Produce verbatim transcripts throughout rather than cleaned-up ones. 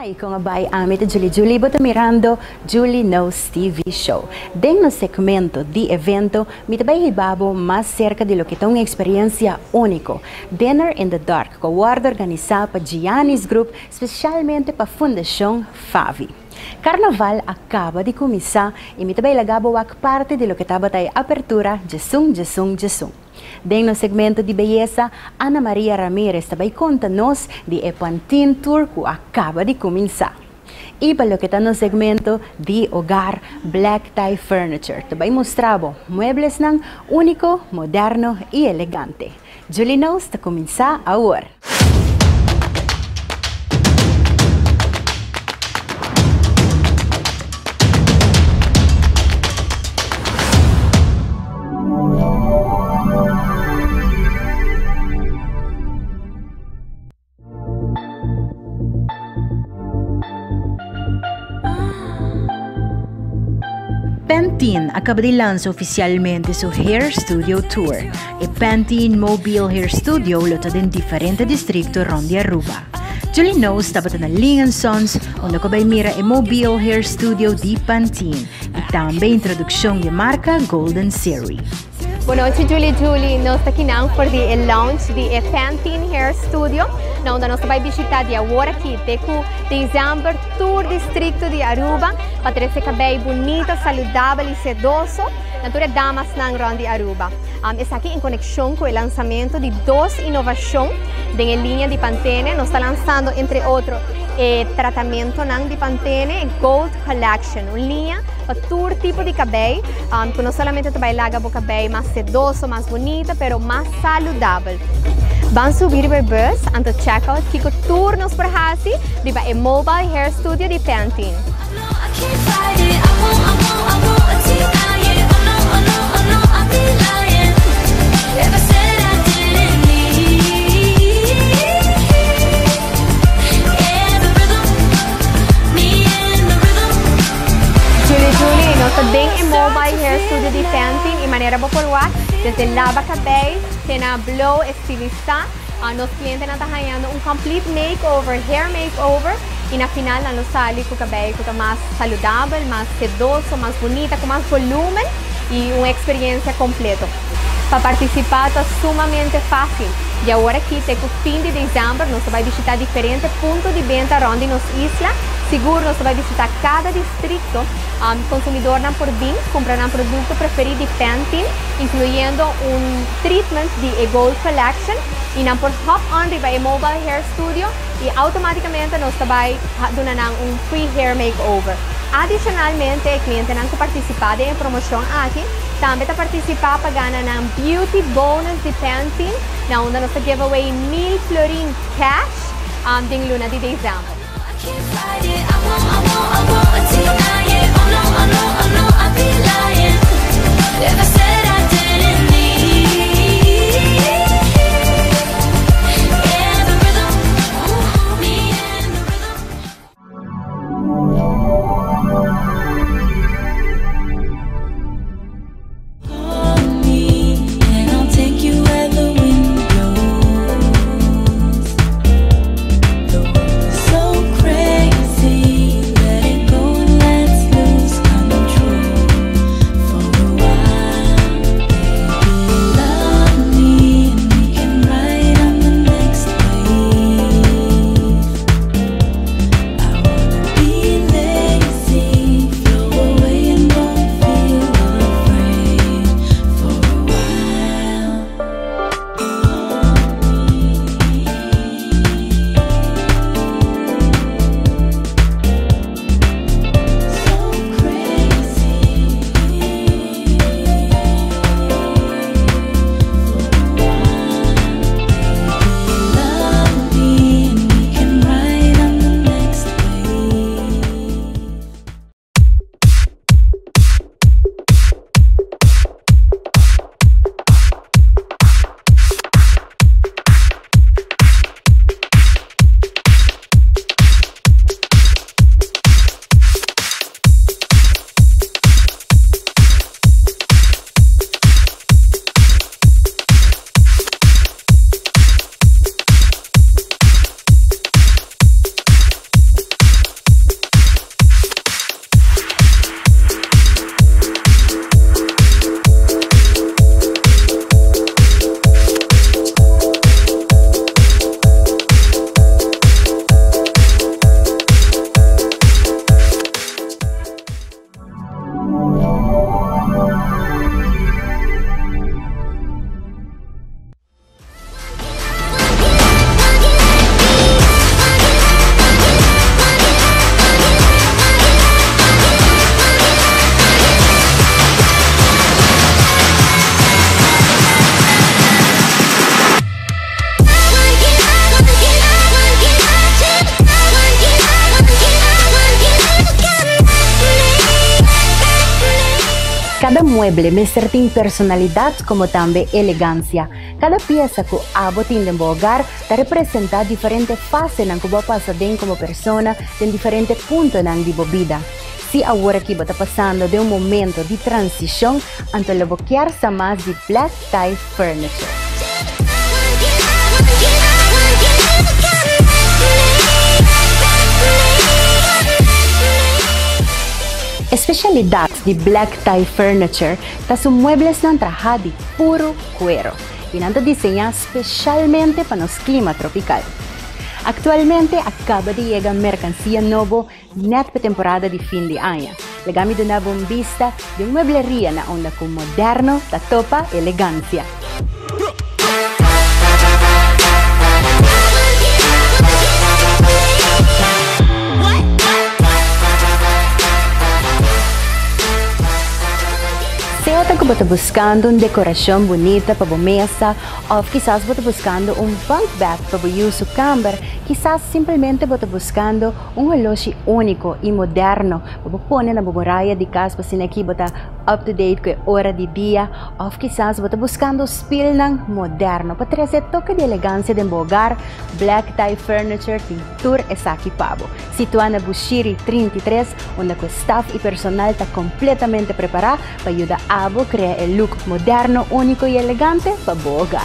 Hi, kung abay amit Julie Julie boto mirando JulieKNOWS T V show. Den no segmento de evento, mitabay hibabo mas cerca de lo que tong experiencia único. Dinner in the Dark, ko guarda organizado pa Gianni's Group, especialmente pa Fundación Favi. Carnaval acaba de começar e mitabay lagabo wak parte de lo que tabatay apertura Jesung Jesung Jesung. Den no segmento de beleza, Ana Maria Ramirez também conta-nos de Epantin Tour que acaba de começar. E para o que está no segmento de hogar Black Tie Furniture, também mostramos muebles nang único, moderno e elegante. JulieKNOWS está começar agora. Pantene acaba de lançar oficialmente seu Hair Studio Tour. E Pantene Mobile Hair Studio lota em diferentes distritos ronde Aruba. JulieKNOWS estava na Lincoln Sons, onde acaba de mira o Mobile Hair Studio de Pantene e também introdução de marca Golden Series. Boa noite, Julie Julie. Nós estamos aqui não por o launch de Pantene Hair Studio, onde nós vamos visitar de agora aqui, de dezembro, tour distrito de Aruba, para ter esse cabelo bonito, saudável e sedoso, natura damas na ronde Aruba. Um, está aqui em conexão com o lançamento de duas inovações da linha de Pantene. Nós estamos lançando, entre outros, o tratamento de Pantene Gold Collection, uma linha para todo tipo de cabelo, um, que não somente trabalha o cabelo mais sedoso, mais bonito, mas mais saudável. Vamos subir o bus anto checkout que o tour nos perhasi di ba e Mobile Hair Studio di Pantene. Também é Mobile Hair Studio de Pantene e maneira popular, desde lava cabelo, tem a blow estilista, uh, nos clientes estão ganhando um complete makeover, hair makeover, e na final nós saímos com o cabelo que mais saudável, mais sedoso, mais bonita, com mais volume e uma experiência completa. Para participar está sumamente fácil. E agora aqui, até o fim de dezembro, nós vamos visitar diferentes pontos de venda onde nos isla. Seguro, nós vamos visitar cada distrito. Um, consumidor não por vir, comprar um produto preferido de Pantene, incluindo um treatment de Gold Collection. E não por hop on riba e Mobile Hair Studio e automaticamente nós vamos dar um free hair makeover. Adicionalmente, o cliente não participar da promoção aqui, também está participar para ganhar um beauty bonus de Pantene, na onde nós giveaway mil florin cash um, de luna de dezembro. So crazy, let it go and let's lose. Cada mueble me certain personalidad como también elegancia. Cada pieza que abo tiene en hogar te representa diferentes fases en que vos pasas como persona en diferentes puntos en tu vida. Si ahora que está pasando de un momento de transición, ante lo boquearse más de black tie furniture. Especialidad de black tie furniture es sus muebles não trabajado de puro cuero y nada diseñado especialmente para los climas tropicales. Actualmente acaba de llegar mercancía nueva net para temporada de fin de año. Le gami de una vista de una mueblería na onda con moderno, da topa elegancia. Sea que você buscando uma decoração bonita para a mesa, ou quizás você buscando um bunk bed para o uso camber, quizás simplesmente você buscando um relógio único e moderno para pôr na muralha de casa para ser aqui você up to date com a hora de dia, ou quizás você buscando spilnang moderno para trazer toque de elegância de hogar. Black Tie Furniture tem tour aqui pabo. Situado na Bushiri trinta e três, onde o staff e personal está completamente preparado para ajudar a crear el look moderno, único y elegante para tu hogar.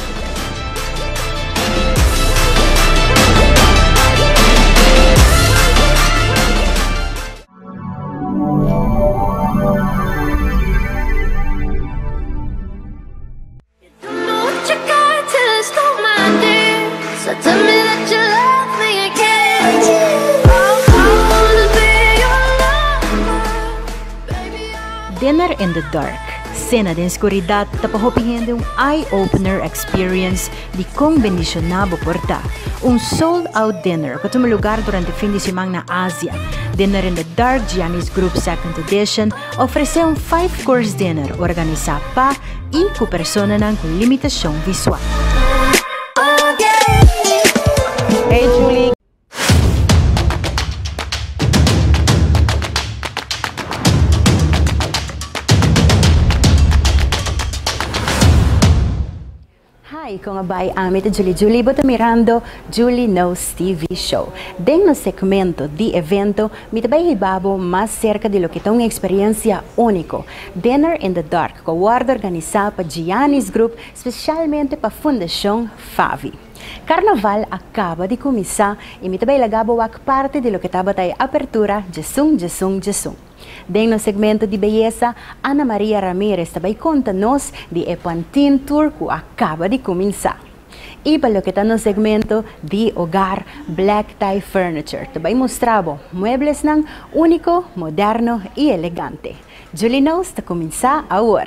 Dinner in the dark. Cena de escuridad tapahopihin un eye-opener experience de kung bendicionado porta. Un sold-out dinner que toma lugar durante fin de semana na Asia. Dinner in the Dark Gianni's Group second Edition ofrece un five-course dinner organizado pa y ku persona nang con limitación visual. Hey Julie! Hi, kung abay amit Julie Julie, boto mirando JulieKNOWS T V Show. Den no segmento de evento, mitabay hibabo más cerca de lo que es una experiencia único. Dinner in the Dark, que guarda organizado para Gianni's Group, especialmente para Fundación Favi. Carnaval acaba de começar e mitabay lagabo wak parte de lo que estaba tay apertura Jesung Jesung Jesung. Den no segmento de beleza, Ana Maria Ramirez também conta-nos de Epantin Tour que acaba de começar. E para o que está no segmento de hogar, Black Tie Furniture, também mostrava muebles nang único, moderno e elegante. JulieKNOWS está começar agora.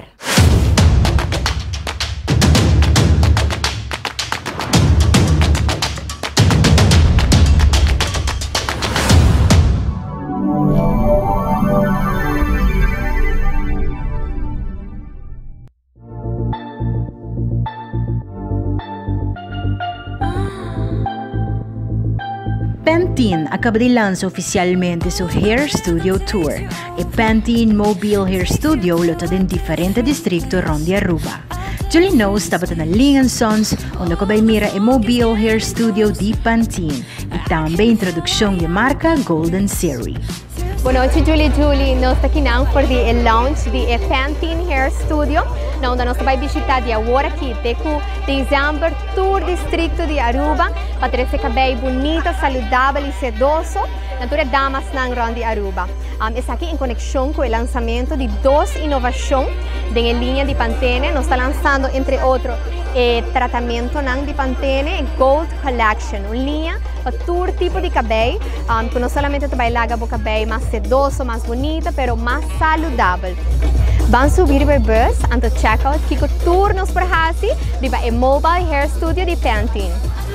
Pantene acaba de lançar oficialmente seu Hair Studio Tour. E Pantene Mobile Hair Studio lota em diferentes distritos ronde Aruba. JulieKNOWS estava na Ling and Sons, onde acaba de mira o Mobile Hair Studio de Pantene e também a introdução de marca Golden Series. Boa noite, Julie Julie. Nós estamos aqui não por o launch de Pantene Hair Studio, onde nós vamos visitar de agora aqui, deco dezembro, tour distrito de Aruba, para ter esse cabelo bonito, saudável e sedoso, natura damas nang ronde Aruba. Um, está aqui em conexão com o lançamento de duas inovações da linha de Pantene. Nós estamos lançando, entre outros, eh, tratamento nang de Pantene Gold Collection, uma linha para todo tipo de cabelo, um, que não somente trabalha o cabelo mais sedoso, mais bonito, mas mais saudável. Vamos subir o bus anto checkout que o tour nos perhasi di ba e Mobile Hair Studio di Pantene.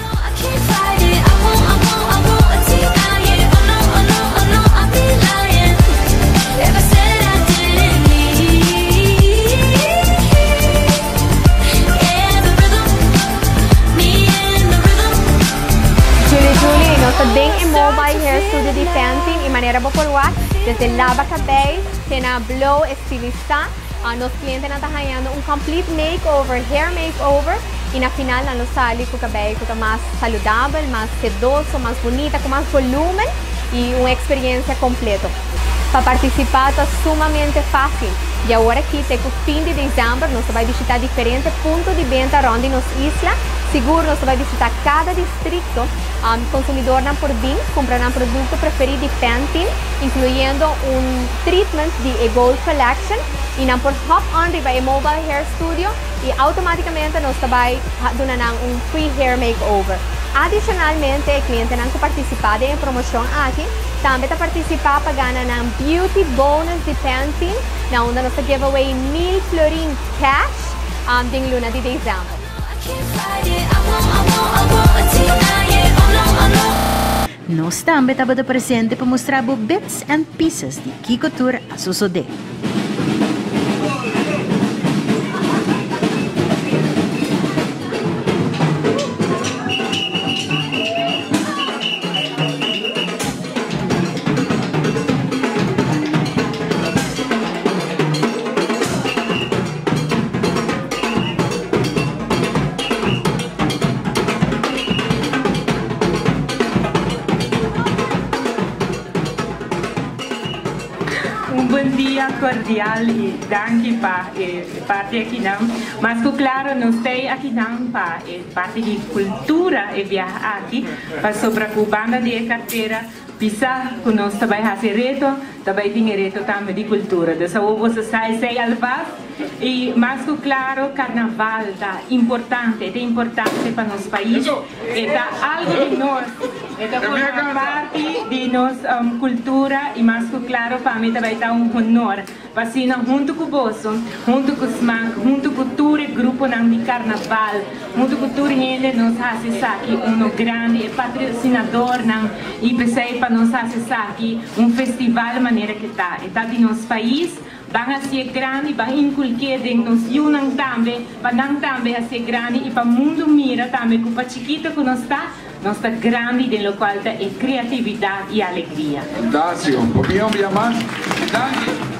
Julie Julie, nós também em Mobile Hair Studio di Pantene, em maneira popular, desde lava cabelo, tem a blow estilizar, uh, nos clientes na tahayando um complete makeover, hair makeover, e na final na sali com o cabelo com mais saudável, mais sedoso, mais bonita, com mais volume e uma experiência completa. Para participar está sumamente fácil. E agora aqui, até o fim de dezembro, nós vamos visitar diferentes pontos de venda onde nos isla. Seguro, nós vamos visitar cada distrito. Um, consumidor não por vir, comprará um produto preferido de Pantene, incluindo um treatment de Gold Collection. E não por hop on riba a Mobile Hair Studio e automaticamente nós vamos dar um free hair makeover. Adicionalmente, o cliente não participar em promoção aqui, também está participar para ganhar um beauty bonus de Pantene, na onde nós give away mil florin cash um, de luna de dezembro. Nós também estamos presente para mostrar bits and pieces de Kiko Tour a suceder. Um bom dia cordial e danke para parte aqui não, mas claro nós temos aqui não para parte de cultura e viajar aqui para sobre a banda de carteira pisar com nós também fazer reto, também tem reto também de cultura, então você sai sei alvas e mais claro carnaval tá importante, é importante para nosso país, é algo de nós, é parte de nossa um, cultura e mais claro para mim também tá um honor, vacina junto com o bolso, junto com os mancos, junto com todo o grupo de carnaval, junto com todo gente nós fazemos aqui um grande patrocinador e I P C para nós acessar aqui um festival maneira que está, está de nosso país, vão ser grande, vão inculcar de nós unam também, para não também ser grande e para o mundo mira também, com a chiquita que nós está, nós está grande de local é criatividade e alegria. Fantástico, um pouquinho mais, danke.